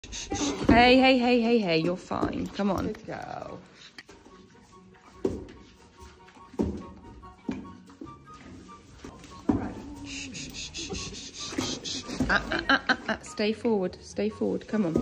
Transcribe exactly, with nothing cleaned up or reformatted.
Hey, hey, hey, hey, hey, you're fine. Come on. Good girl. Uh, uh, uh, uh, uh. Stay forward, stay forward. Come on.